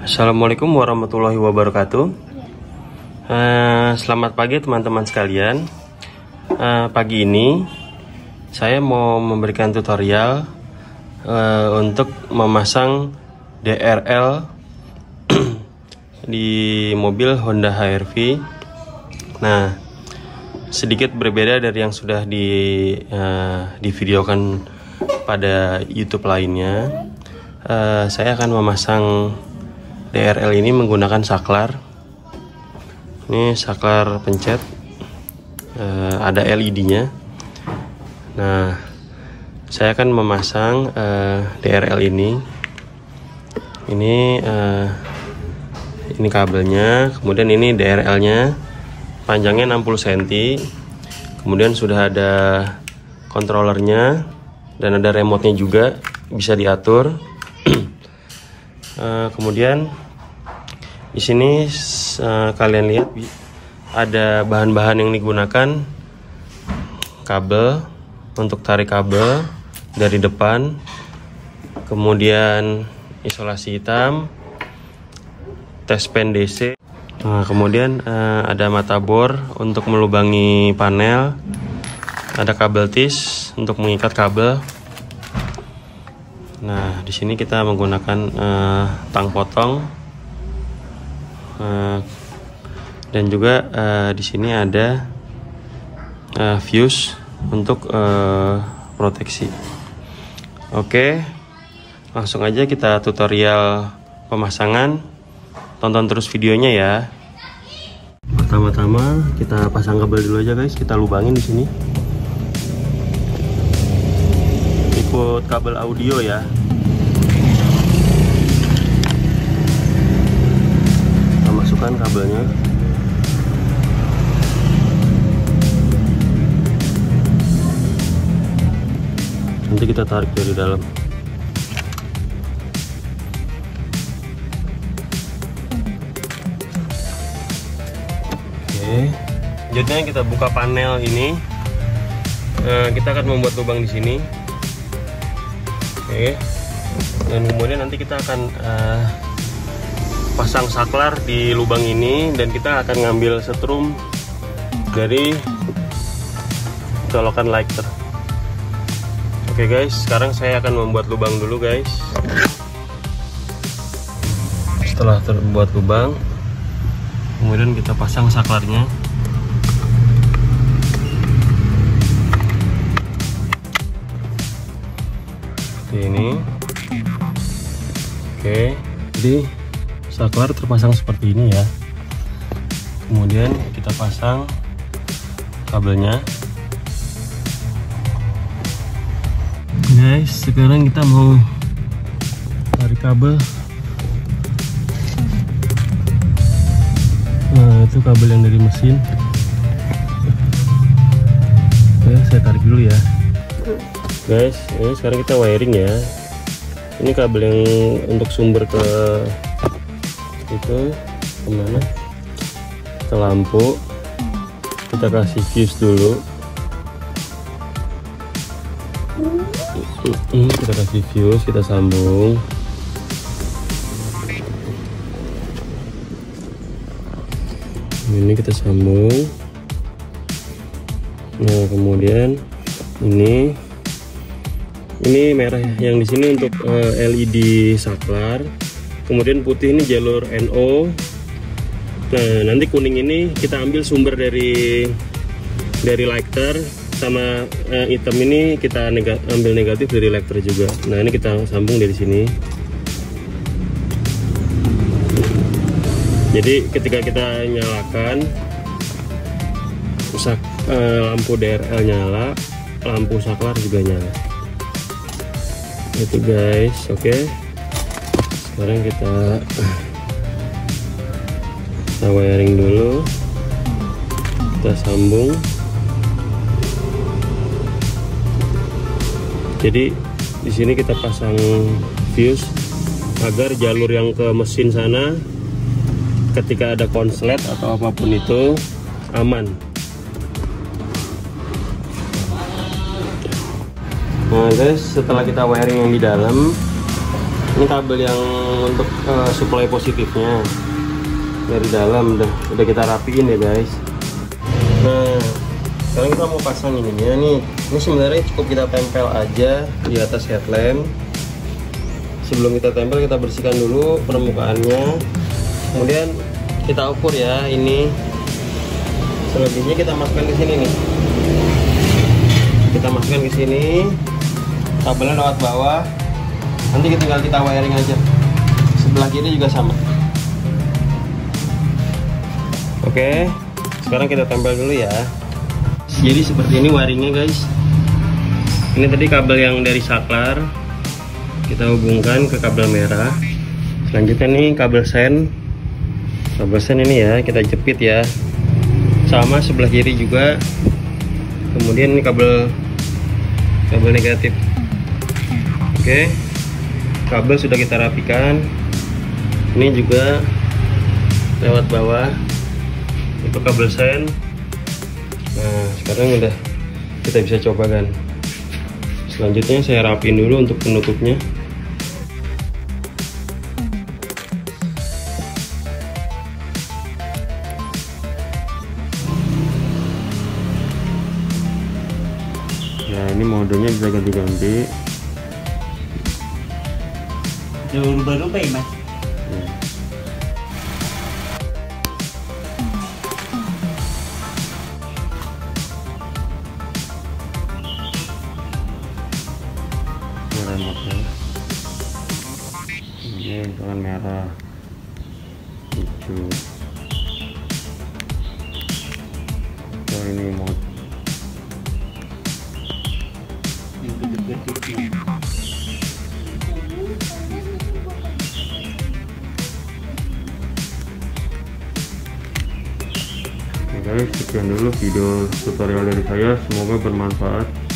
Assalamualaikum warahmatullahi wabarakatuh. Selamat pagi teman-teman sekalian. Pagi ini saya mau memberikan tutorial untuk memasang DRL di mobil Honda HR-V. Nah, sedikit berbeda dari yang sudah divideokan pada YouTube lainnya. Saya akan memasang DRL ini menggunakan saklar. Ini saklar pencet, ada LED-nya. Nah, saya akan memasang DRL ini. Ini kabelnya, kemudian ini DRL-nya, panjangnya 60 cm. Kemudian sudah ada kontrolernya dan ada remote-nya juga, bisa diatur. Kemudian di sini kalian lihat ada bahan-bahan yang digunakan, kabel untuk tarik kabel dari depan, kemudian isolasi hitam, tes pen DC. Kemudian ada mata bor untuk melubangi panel, ada kabel tis untuk mengikat kabel. Nah, di sini kita menggunakan tang potong, dan juga di sini ada fuse untuk proteksi. Oke, langsung aja kita tutorial pemasangan. Tonton terus videonya ya. Pertama-tama kita pasang kabel dulu aja guys. Kita lubangin di sini. Ikut kabel audio ya. Kita masukkan kabelnya. Nanti kita tarik dari dalam. Oke. Selanjutnya kita buka panel ini. Kita akan membuat lubang di sini. Oke, dan kemudian nanti kita akan pasang saklar di lubang ini, dan kita akan ngambil setrum dari colokan lighter. Oke guys, sekarang saya akan membuat lubang dulu guys. Setelah terbuat lubang, kemudian kita pasang saklarnya. Ini oke, jadi saklar terpasang seperti ini ya. Kemudian kita pasang kabelnya guys. Sekarang kita mau tarik kabel. Nah, itu kabel yang dari mesin. Oke, saya tarik dulu ya guys. Ini sekarang kita wiring ya. Ini kabel yang untuk sumber ke itu kemana, ke lampu. Kita kasih fuse dulu. Kita kasih fuse, kita sambung. Ini kita sambung. Nah, kemudian ini merah yang di sini untuk LED saklar, kemudian putih ini jalur NO. Nah, nanti kuning ini kita ambil sumber dari lighter, sama hitam ini kita ambil negatif dari lighter juga. Nah, ini kita sambung dari sini. Jadi ketika kita nyalakan, lampu DRL nyala, lampu saklar juga nyala. Itu guys. Oke, sekarang kita wiring dulu, kita sambung. Jadi di sini kita pasang fuse agar jalur yang ke mesin sana ketika ada konslet atau apapun itu aman. Nah guys, setelah kita wiring yang di dalam, Ini kabel yang untuk supply positifnya dari dalam udah kita rapiin ya guys. Nah sekarang kita mau pasang ininya nih. Ini sebenarnya cukup kita tempel aja di atas headlamp. Sebelum kita tempel, kita bersihkan dulu permukaannya, kemudian kita ukur ya. Ini selebihnya kita masukkan ke sini nih. Kita masukkan ke sini, kabelnya lewat bawah. Nanti tinggal kita wiring aja. Sebelah kiri juga sama. Oke, sekarang kita tempel dulu ya. Jadi seperti ini wiringnya guys. Ini tadi kabel yang dari saklar kita hubungkan ke kabel merah. Selanjutnya nih kabel sen. Kabel sen ini ya kita jepit ya. Sama sebelah kiri juga. Kemudian ini kabel negatif. Oke. Kabel sudah kita rapikan. Ini juga lewat bawah. Itu kabel sen. Nah, sekarang udah kita bisa coba kan. Selanjutnya saya rapin dulu untuk penutupnya. Ya ini modenya bisa ganti-ganti. Berubah-ubah ya mas. Remote-nya ini tangan merah, hijau. Oh ini mode. Oke guys, sekian dulu video tutorial dari saya, semoga bermanfaat.